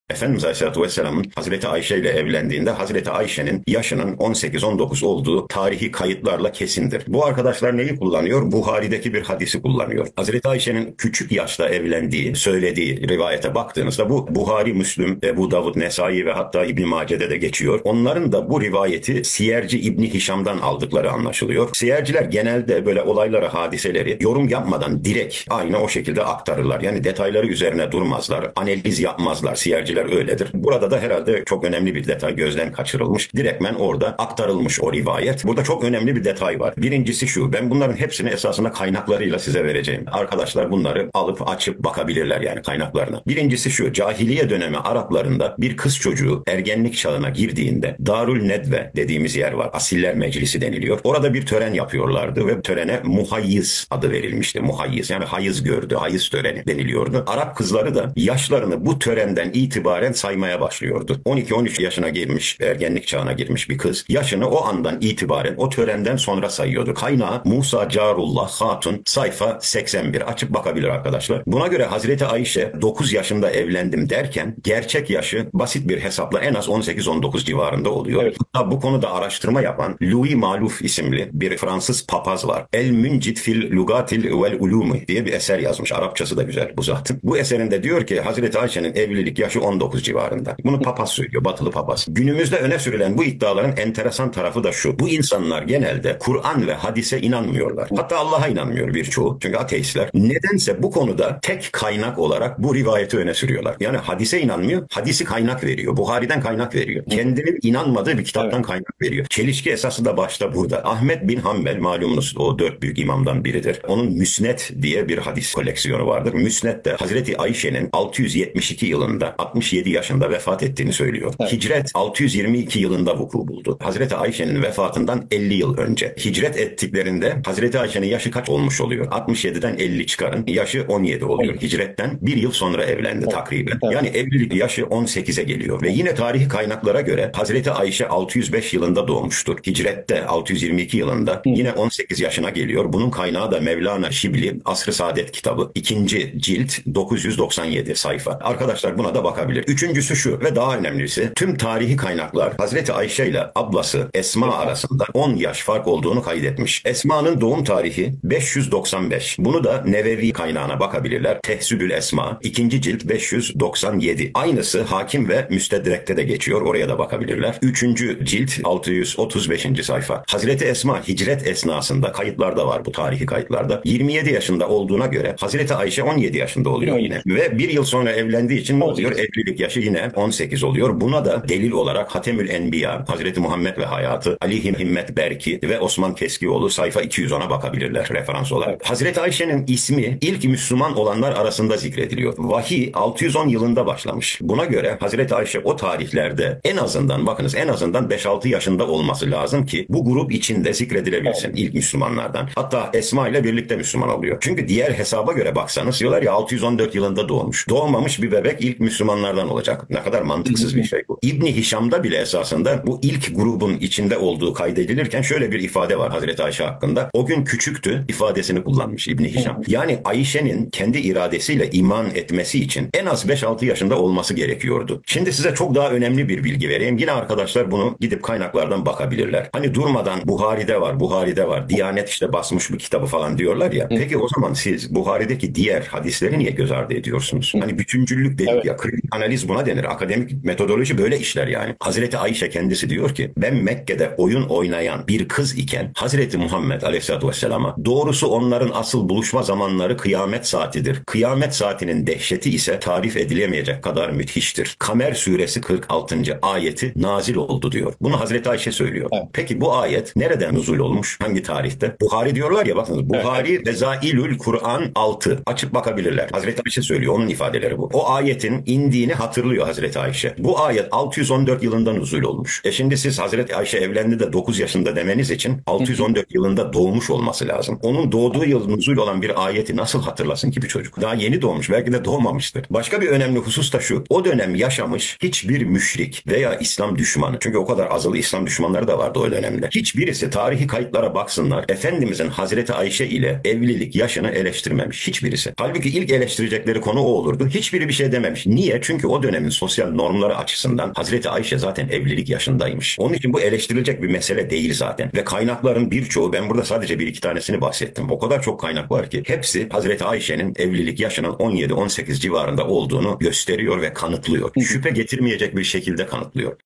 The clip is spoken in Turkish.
Efendimiz Aleyhisselatü Vesselam'ın Hazreti Ayşe ile evlendiğinde Hazreti Ayşe'nin yaşının 18-19 olduğu tarihi kayıtlarla kesindir. Bu arkadaşlar neyi kullanıyor? Buhari'deki bir hadisi kullanıyor. Hazreti Ayşe'nin küçük yaşta evlendiği, söylediği rivayete baktığınızda bu Buhari, Müslüm, Ebu Davud, Nesai ve hatta İbn Mace'de de geçiyor. Onların da bu rivayeti Siyerci İbni Hişam'dan aldıkları anlaşılıyor. Siyerciler genelde böyle olayları, hadiseleri yorum yapmadan direkt aynı o şekilde aktarırlar. Yani detayları üzerine durmazlar, analiz yapmazlar. Siyerciler öyledir. Burada da herhalde çok önemli bir detay gözden kaçırılmış. Direktmen orada aktarılmış o rivayet. Burada çok önemli bir detay var. Birincisi şu, ben bunların hepsini esasında kaynaklarıyla size vereceğim. Arkadaşlar bunları alıp açıp bakabilirler yani kaynaklarına. Birincisi şu, cahiliye dönemi Araplarında bir kız çocuğu ergenlik çağına girdiğinde Darül Nedve dediğimiz yer var. Asiller Meclisi deniliyor. Orada bir tören yapıyorlardı ve törene muhayyiz adı verilmişti. Muhayyiz yani hayız gördü, hayız töreni deniliyordu. Arap kızları da yaşlarını bu törenden itibaren saymaya başlıyordu. 12-13 yaşına girmiş, ergenlik çağına girmiş bir kız yaşını o andan itibaren o törenden sonra sayıyordu. Kaynağı Musa Carullah Hatun, sayfa 81, açıp bakabilir arkadaşlar. Buna göre Hazreti Ayşe 9 yaşında evlendim derken gerçek yaşı basit bir hesapla en az 18-19 civarında oluyor. Evet. Hatta bu konuda araştırma yapan Louis Malouf isimli bir Fransız papaz var. El Müncid fil Lugatil vel Ulumi diye bir eser yazmış. Arapçası da güzel bu zatın. Bu eserinde diyor ki Hazreti Ayşe'nin evlilik yaşı 19 civarında. Bunu papaz söylüyor, batılı papaz. Günümüzde öne sürülen bu iddiaların enteresan tarafı da şu. Bu insanlar genelde Kur'an ve hadise inanmıyorlar. Hatta Allah'a inanmıyor birçoğu. Çünkü ateistler. Nedense bu konuda tek kaynak olarak bu rivayeti öne sürüyorlar. Yani hadise inanmıyor, hadisi kaynak veriyor. Buhari'den kaynak veriyor. Kendinin inanmadığı bir kitaptan kaynak veriyor. Çelişki esası da başta burada. Ahmet bin Hanbel malumunuz o 4 büyük imamdan biridir. Onun Müsnet diye bir hadis koleksiyonu vardır. Müsnet de Hazreti Ayşe'nin 672 yılında 67 yaşında vefat ettiğini söylüyor. Evet. Hicret 622 yılında vuku buldu. Hazreti Ayşe'nin vefatından 50 yıl önce. Hicret ettiklerinde Hazreti Ayşe'nin yaşı kaç olmuş oluyor? 67'den 50 çıkarın. Yaşı 17 oluyor. Evet. Hicretten bir yıl sonra evlendi takriben. Evet. Yani evlilik yaşı 18'e geliyor. Ve yine tarihi kaynaklara göre Hazreti Ayşe 605 yılında doğmuştur. Hicrette 622 yılında yine 18 yaşına geliyor. Bunun kaynağı da Mevlana Şibli Asr-ı Saadet kitabı. 2. cilt 997 sayfa. Arkadaşlar buna da bakabilir. Üçüncüsü şu ve daha önemlisi tüm tarihi kaynaklar Hazreti Ayşe ile ablası Esma arasında 10 yaş fark olduğunu kaydetmiş. Esma'nın doğum tarihi 595. Bunu da Nevevi kaynağına bakabilirler. Tehzibül Esma 2. cilt 597. Aynısı Hakim ve Müstedrek'te de geçiyor. Oraya da bakabilirler. 3. cilt 635. sayfa. Hazreti Esma hicret esnasında kayıtlarda var bu tarihi kayıtlarda. 27 yaşında olduğuna göre Hazreti Ayşe 17 yaşında oluyor yine. Ve bir yıl sonra evlendiği için ne oluyor? Evlilik yaşı yine 18 oluyor. Buna da delil olarak Hatemül Enbiya, Hazreti Muhammed ve Hayatı, Ali Himmet Berki ve Osman Keskioğlu sayfa 210'a bakabilirler referans olarak. Evet. Hazreti Ayşe'nin ismi ilk Müslüman olanlar arasında zikrediliyor. Vahiy 610 yılında başlamış. Buna göre Hazreti Ayşe o tarihlerde en azından bakınız en azından 5-6 yaşında olması lazım ki bu grup içinde zikredilebilsin. Evet. İlk Müslümanlardan. Hatta Esma ile birlikte Müslüman oluyor. Çünkü diğer hesaba göre baksanız diyorlar ya 614 yılında doğmuş. Doğmamış bir bebek ilk Müslümanlardan olacak. Ne kadar mantıksız bir şey bu. İbni Hişam'da bile esasında bu ilk grubun içinde olduğu kaydedilirken şöyle bir ifade var Hazreti Ayşe hakkında. O gün küçüktü ifadesini kullanmış İbni Hişam. Yani Ayşe'nin kendi iradesiyle iman etmesi için en az 5-6 yaşında olması gerekiyordu. Şimdi size çok daha önemli bir bilgi vereyim. Yine arkadaşlar bunu gidip kaynaklardan bakabilirler. Hani durmadan Buhari'de var, Buhari'de var. Diyanet işte basmış bu kitabı falan diyorlar ya. Peki o zaman siz Buhari'deki diğer hadisleri niye göz ardı ediyorsunuz? Hani bütüncüllük dedik ya, kritik analiz buna denir. Akademik metodoloji böyle işler yani. Hazreti Ayşe kendisi diyor ki ben Mekke'de oyun oynayan bir kız iken Hazreti Muhammed Aleyhisselatü Vesselam'a doğrusu onların asıl buluşma zamanları kıyamet saatidir. Kıyamet saatinin dehşeti ise tarif edilemeyecek kadar müthiştir. Kamer suresi 46. ayeti nazil oldu diyor. Bunu Hazreti Ayşe söylüyor. Evet. Peki bu ayet nereden nuzul olmuş? Hangi tarihte? Buhari diyorlar ya bakınız. Buhari Rezailül Kur'an 6. Açıp bakabilirler. Hazreti Ayşe söylüyor. Onun ifadeleri bu. O ayetin indiğini hatırlıyor Hazreti Ayşe. Bu ayet 614 yılında nuzul olmuş. Şimdi siz Hazreti Ayşe evlendi de 9 yaşında demeniz için 614 yılında doğmuş olması lazım. Onun doğduğu yıl nuzul olan bir ayeti nasıl hatırlasın ki bir çocuk? Daha yeni doğmuş. Belki de doğmamıştır. Başka bir önemli husus da şu. O dönem yaşamış hiçbir müşrik veya İslam düşmanı. Çünkü o kadar azılı İslam düşmanları da vardı o dönemde. Hiçbirisi tarihi kayıtlara baksınlar. Efendimizin Hazreti Ayşe ile evlilik yaşını eleştirmemiş. Hiçbirisi. Halbuki ilk eleştirecekleri konu o olurdu. Hiçbiri bir şey dememiş. Niye? Çünkü Çünkü o dönemin sosyal normları açısından Hazreti Ayşe zaten evlilik yaşındaymış. Onun için bu eleştirilecek bir mesele değil zaten. Ve kaynakların birçoğu, ben burada sadece bir iki tanesini bahsettim. O kadar çok kaynak var ki hepsi Hazreti Ayşe'nin evlilik yaşının 17-18 civarında olduğunu gösteriyor ve kanıtlıyor. Şüphe getirmeyecek bir şekilde kanıtlıyor.